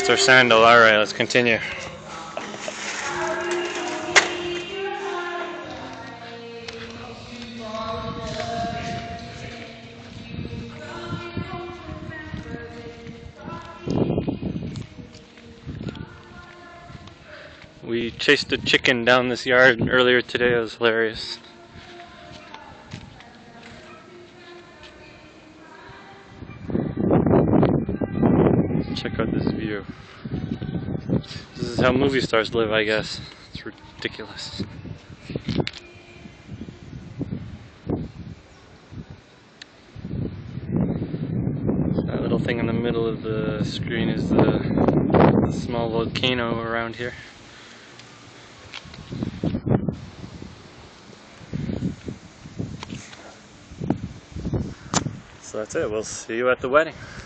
Mr. Sandal, alright, let's continue. We chased a chicken down this yard earlier today. It was hilarious. Check out this view. This is how movie stars live, I guess. It's ridiculous. That little thing in the middle of the screen is the small volcano around here. So that's it. We'll see you at the wedding.